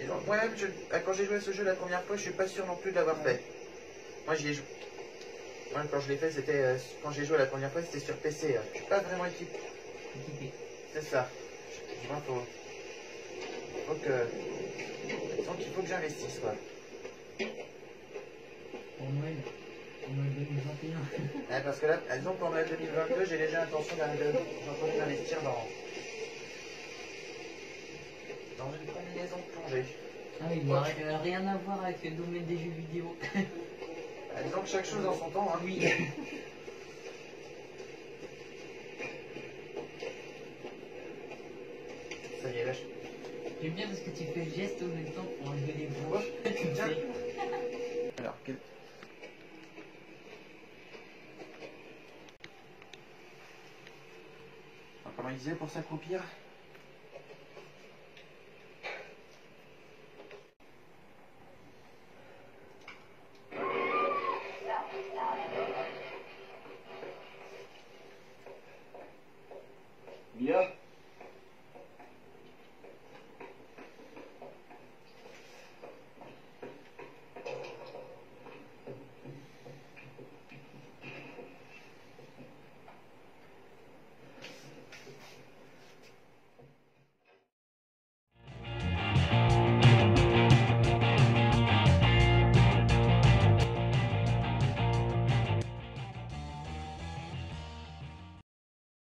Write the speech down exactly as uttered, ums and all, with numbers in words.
disons, moi-même, je- quand j'ai joué à ce jeu la première fois, je suis pas sûr non plus de l'avoir fait. Moi, j'y ai joué. Moi, quand je l'ai fait, c'était euh, quand j'ai joué la première fois, c'était sur P C. Hein. Je suis pas vraiment équipé. Équipé. C'est ça. Moi, faut, faut que, disons qu'il faut que j'investisse, quoi. Pour Noël. Pour Noël deux mille vingt et un. Ouais, parce que là, disons pour Noël deux mille vingt-deux, j'ai déjà l'intention d'investir dans, dans une combinaison de plongée. Ah oui, bon, euh, rien à voir avec le domaine des jeux vidéo. Euh, disons que chaque chose en son temps, hein. Oui. Ça y est, là, je... J'aime bien parce que tu fais le geste en même temps pour enlever les branches. Tiens. Alors, quel... Alors, comment il disait pour s'accroupir?